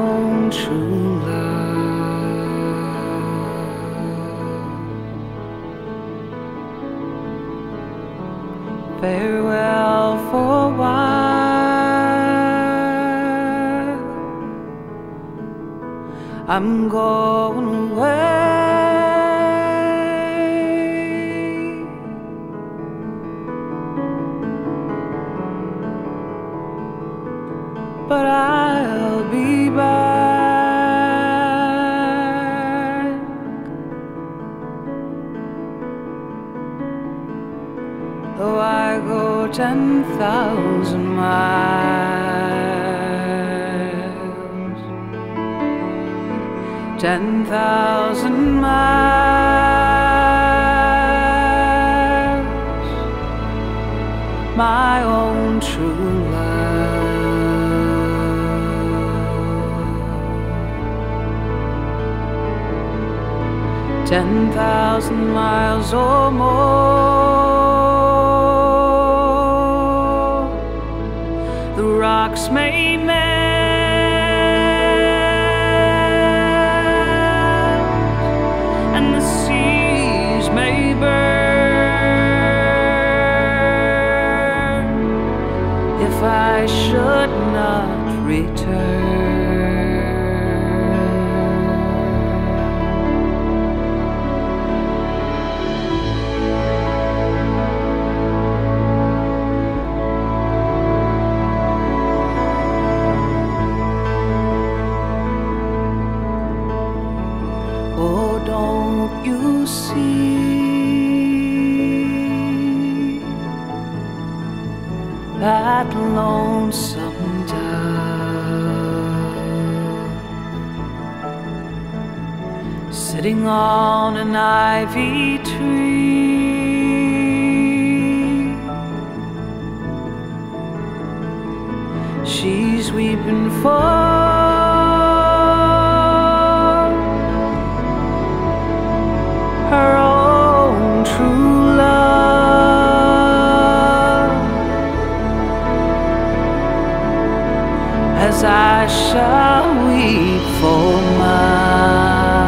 own true love. Farewell for a while, I'm going away. But I'll be back. Though I go 10,000 miles, 10,000 miles, my own true love. 10,000 miles or more, the rocks may melt and the seas may burn if I should not return. That lonesome dove sitting on an ivy tree, she's weeping for her own true love, as I shall weep for mine.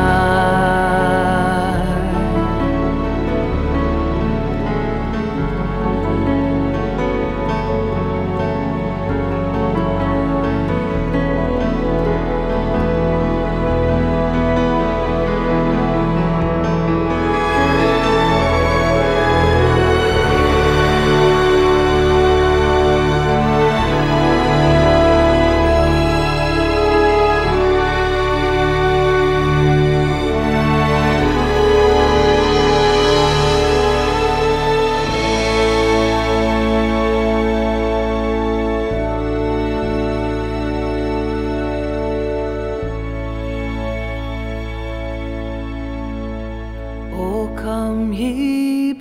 Come ye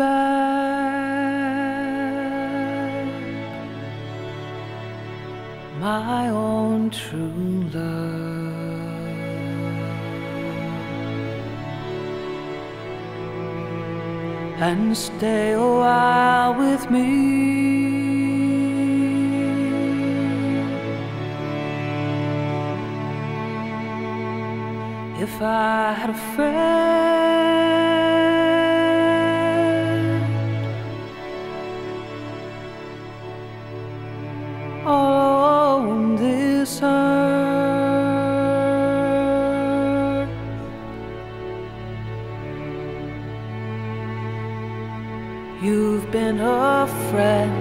back, my own true love, and stay a while with me. If I had a friend all on this earth, you've been a friend